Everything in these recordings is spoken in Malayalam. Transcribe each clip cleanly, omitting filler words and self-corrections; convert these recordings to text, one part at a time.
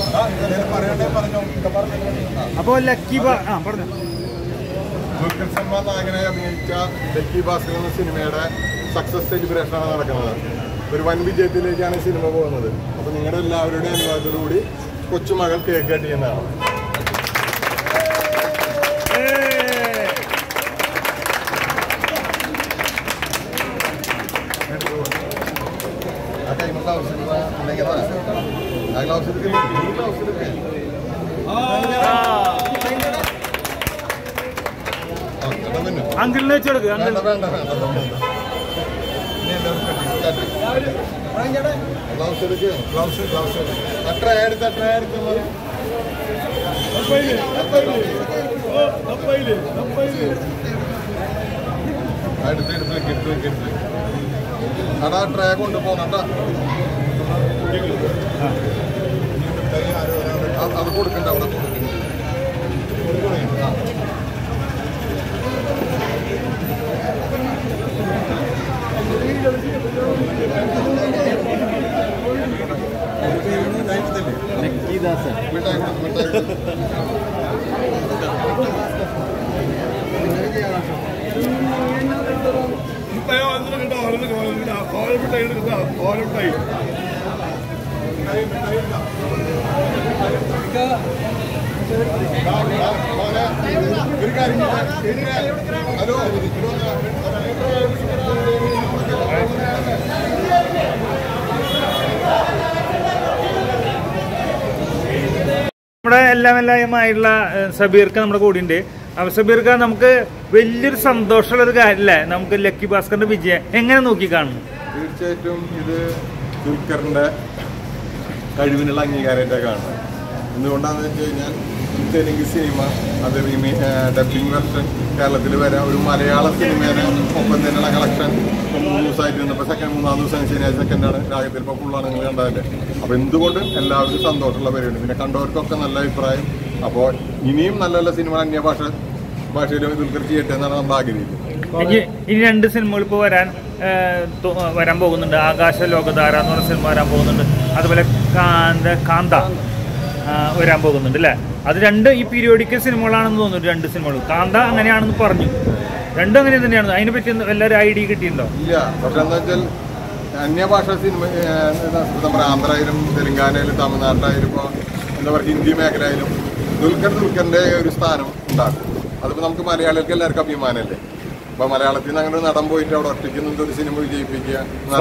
അപ്പോൾ ലക്കി പറഞ്ഞു ദുൽഖർ സൽമാൻ നായകനായി അഭിനയിച്ച ലക്കി ഭാസ്കർ എന്ന സിനിമയുടെ സക്സസ് സെലിബ്രേഷനാണ് നടക്കുന്നത്. ഒരു വൻ വിജയത്തിലേക്കാണ് സിനിമ പോകുന്നത്. അപ്പോൾ നിങ്ങളുടെ എല്ലാവരുടെയും അനുവാദത്തോടുകൂടി കൊച്ചുമകൾ കേക്ക് കട്ട് ചെയ്യുന്നതാണ്. അങ്കിളിനെ വെച്ചെടുക്കുക. അടാ ട്രേ കൊണ്ടുപോകണട്ടാ. അത് കൊടുക്കണ്ട, അവിടെ കൊടുക്കണ്ട. നമ്മുടെ എല്ലാമായിട്ടുള്ള സബീർക്ക് നമ്മുടെ കൂടിയുണ്ട്. അപ്പൊ സബീർക്ക് നമുക്ക് വലിയൊരു സന്തോഷമുള്ള ഒരു കാര്യമല്ലേ നമുക്ക് ലക്കി ഭാസ്കറിന്റെ വിജയം എങ്ങനെ നോക്കി കാണുന്നു? തീർച്ചയായിട്ടും ഇത് ദുൽഖറിന്റെ കഴിവിനുള്ള അംഗീകാരമായിട്ടാണ് കാണുന്നത്. എന്തുകൊണ്ടാണെന്ന് വെച്ച് കഴിഞ്ഞാൽ തെലുങ്ക് സിനിമ അത് ഡബിങ് വെർഷൻ കേരളത്തിൽ വരാം. ഒരു മലയാള സിനിമയുടെ ഒപ്പം തന്നെയുള്ള കളക്ഷൻ ഇപ്പം 3 ദിവസമായിട്ട് നിന്നപ്പോൾ മൂന്നാം ദിവസം ശനിയാഴ്ച സെക്കൻഡാണ് രാഗത്തിൽ ഇപ്പോൾ ഫുള്ളാണ് നിങ്ങൾ കണ്ടതിൻ്റെ. അപ്പോൾ എന്തുകൊണ്ടും എല്ലാവർക്കും സന്തോഷമുള്ള പരിപാടി. പിന്നെ കണ്ടവർക്കൊക്കെ നല്ല അഭിപ്രായം. അപ്പോൾ ഇനിയും നല്ല നല്ല സിനിമ ഭാഷയിലും ദുൽഖർ ചെയ്യട്ടെ എന്നാണ് നമ്മൾ ആഗ്രഹിക്കുന്നത്. ഇനി 2 സിനിമകൾ ഇപ്പോൾ വരാൻ പോകുന്നുണ്ട്. ആകാശ ലോകധാര എന്ന് പറഞ്ഞ സിനിമ വരാൻ പോകുന്നുണ്ട്. അതുപോലെ കാന്ത വരാൻ പോകുന്നുണ്ട് അല്ലേ? അത് 2 ഈ പീരിയോഡിക്കൽ സിനിമകളാണെന്ന് തോന്നുന്നു. 2 സിനിമകൾ. കാന്ത അങ്ങനെയാണെന്ന് പറഞ്ഞു. 2 അങ്ങനെ തന്നെയാണ്. അതിനെ പറ്റി എല്ലാവരും ഐഡിയ കിട്ടിയിട്ടുണ്ടോ? ഇല്ല. പക്ഷെ എന്താ വെച്ചാൽ അന്യഭാഷ സിനിമ നമ്മുടെ ആന്ധ്രയിലും തെലുങ്കാനയിലും തമിഴ്നാട്ടിലായാലും ഇപ്പോൾ എന്താ പറയുക ഹിന്ദി മേഖലയിലും ദുൽഖറിന്റെ ഒരു സ്ഥാനം ഉണ്ടാകും. അതിപ്പോൾ നമുക്ക് മലയാളികൾക്ക് എല്ലാവർക്കും അഭിമാനമല്ലേ. അപ്പൊ മലയാളത്തിൽ നിന്ന് അങ്ങനെ നടൻ പോയിട്ട് അവിടെ ഒറ്റയ്ക്ക് ഒരു സിനിമ വിജയിപ്പിക്കുക,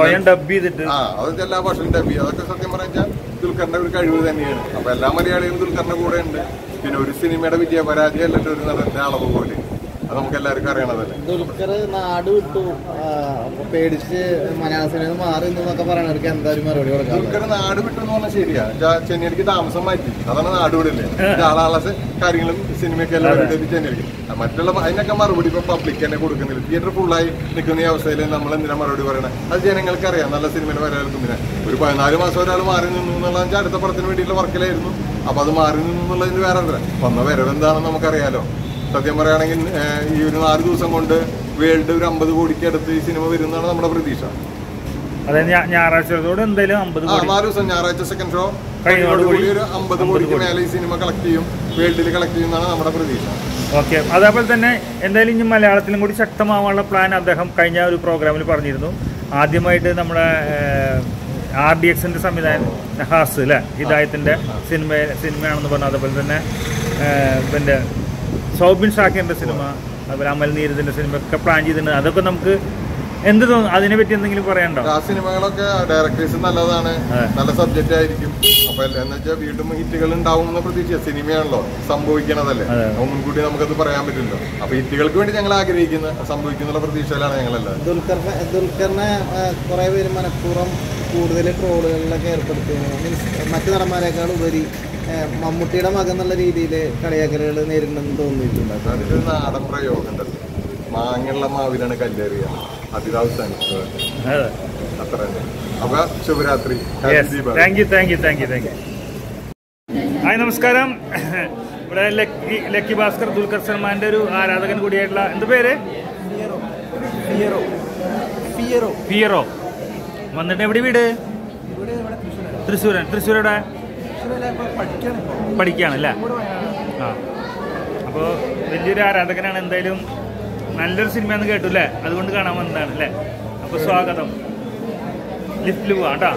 അതൊക്കെ എല്ലാ ഭാഷയിലും ഡബ് ചെയ്യുക, അതൊക്കെ സത്യം പറഞ്ഞാൽ ദുൽഖറിന്റെ ഒരു കഴിവ് തന്നെയാണ്. അപ്പൊ എല്ലാ മലയാളികളും ദുൽഖറിന്റെ കൂടെ ഉണ്ട്. പിന്നെ ഒരു സിനിമയുടെ വിജയപരാജയം അല്ലല്ലോ ഒരു നടന്റെ അളവ് പോലെ. അത് നമുക്ക് എല്ലാവർക്കും അറിയണതല്ലേ. ദുൽഖർ നാട് വിട്ടു പേടിച്ച് മലയാള സിനിമ മാറി എന്നൊക്കെ പറയണവർക്ക് എന്തായാലും മറുപടി കൊടുക്കാം. ദുൽഖർ നാട് വിട്ടു എന്ന് പറഞ്ഞാൽ ശരിയാ. ചെന്നൈക്ക് താമസം മാറ്റി, അതാണ് നാട് വിടില്ലേ. ആളാളെ കാര്യങ്ങളും സിനിമയൊക്കെ എല്ലാവരും ചെന്നൈക്ക്. മറ്റുള്ള അതിനൊക്കെ മറുപടി ഇപ്പൊ പബ്ലിക് തന്നെ കൊടുക്കുന്നില്ല. തിയേറ്റർ ഫുള്ളായി നിൽക്കുന്ന ഈ അവസ്ഥയിൽ നമ്മൾ എന്തിനാ മറുപടി പറയണത്? അത് ജനങ്ങൾക്ക് അറിയാം. നല്ല സിനിമയിൽ വരാനും പിന്നെ ഒരു 14 മാസം ഒരാൾ മാറി നിന്നു എന്നുള്ളത് വെച്ചാൽ അടുത്ത പടത്തിന് വേണ്ടിയിട്ടുള്ള വർക്കിലായിരുന്നു. അപ്പൊ അത് മാറി നിന്നു എന്നുള്ളതിന് വേറെ വന്ന വരവെന്താണെന്ന് നമുക്കറിയാലോ. സത്യം പറയുകയാണെങ്കിൽ ഈ ഒരു 4 ദിവസം കൊണ്ട് വേൾഡ് ഒരു 50 കോടിക്ക് അടുത്ത് ഈ സിനിമ വരുന്നതാണ് നമ്മുടെ പ്രതീക്ഷ. ഞായറാഴ്ചയോടെ എന്തായാലും 4 ദിവസം ഞായറാഴ്ച സെക്കൻഡ് ഷോ കൂടി ഒരു 50 കോടിക്ക് മേലെ ഈ സിനിമ കളക്ട് ചെയ്യും, വേൾഡിൽ കളക്ട് ചെയ്യുന്നതാണ് നമ്മുടെ പ്രതീക്ഷ. ഓക്കെ. അതേപോലെ തന്നെ എന്തായാലും ഇനി മലയാളത്തിലും കൂടി ശക്തമാവാനുള്ള പ്ലാൻ അദ്ദേഹം കഴിഞ്ഞ ഒരു പ്രോഗ്രാമിൽ പറഞ്ഞിരുന്നു. ആദ്യമായിട്ട് നമ്മുടെ RDXന്റെ സംവിധാനം നഹാസ് അല്ലേ, ഹിദായത്തിന്റെ സിനിമയാണെന്ന് പറഞ്ഞു. അതുപോലെ തന്നെ പിന്നെ സൗബിൻ ഷാക്കിറിന്റെ സിനിമ, അതുപോലെ അമൽ നീരദിന്റെ സിനിമ ഒക്കെ പ്ലാൻ ചെയ്തിട്ടുണ്ട്. അതൊക്കെ നമുക്ക് എന്ത് തോന്നുന്നു? അതിനെ പറ്റി എന്തെങ്കിലും പറയാനുണ്ടോ? ആ സിനിമകളൊക്കെ ഡയറക്ടേഴ്സ് നല്ലതാണ്, നല്ല സബ്ജക്റ്റ് ആയിരിക്കും. അപ്പൊ എന്ന് വെച്ചാൽ വീണ്ടും ഹിറ്റുകൾ ഉണ്ടാവും എന്ന പ്രതീക്ഷ. സിനിമയാണല്ലോ, സംഭവിക്കണതല്ലേ, മുൻകൂട്ടി നമുക്കത് പറയാൻ പറ്റില്ലല്ലോ. അപ്പൊ ഹിറ്റുകൾക്ക് വേണ്ടി ഞങ്ങൾ ആഗ്രഹിക്കുന്ന സംഭവിക്കുന്ന പ്രതീക്ഷയിലാണ് ഞങ്ങളെല്ലാം. ദുൽഖറിനെ കുറെ പേര് മനഃപൂർവ്വം കൂടുതൽ ട്രോളുകളിലൊക്കെ ഏർപ്പെടുത്തുന്നു. മീൻസ് മറ്റു നടന്മാരെക്കാൾ ഉപരി മമ്മൂട്ടിയുടെ മകൻ എന്നുള്ള രീതിയിൽ കളിയാക്കലുകൾ നേരിടുന്നെന്ന് തോന്നിയിട്ടുണ്ട്. അതൊരു നാടൻ പ്രയോഗം ഉണ്ടല്ലോ, മാങ്ങയുള്ള മാവിലാണ് കല്ലേറിയ, അതിരവസാനിച്ചത് അത്ര തന്നെ. അപ്പൊ ശുഭരാത്രി. ഹായ്, നമസ്കാരം. ഇവിടെ ലക്കി ഭാസ്കർ ദുൽഖർ സൽമാന്റെ ഒരു ആരാധകൻ കൂടിയായിട്ടുള്ള എന്ത് പേര്? ഫിയറോ. വന്നിട്ട് എവിടെ വീട്? തൃശ്ശൂർ. തൃശ്ശൂർ എവിടെ? പഠിക്കുകയാണല്ലേ? ആ, അപ്പോൾ വലിയൊരു ആരാധകനാണ്. എന്തായാലും നല്ലൊരു സിനിമയെന്ന് കേട്ടു അല്ലേ? അതുകൊണ്ട് കാണാൻ വന്നതാണ് അല്ലേ? അപ്പോൾ സ്വാഗതം. ലിഫ്റ്റിൽ പോവാം കേട്ടോ.